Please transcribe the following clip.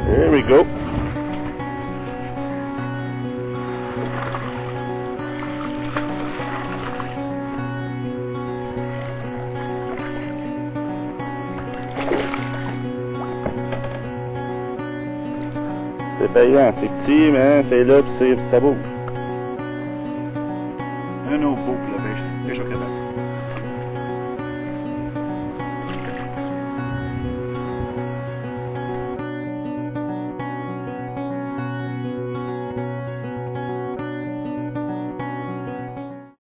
There we go. C'est payant, c'est petit, mais c'est là, puis ça bouge. Un autre beau pour la pêche.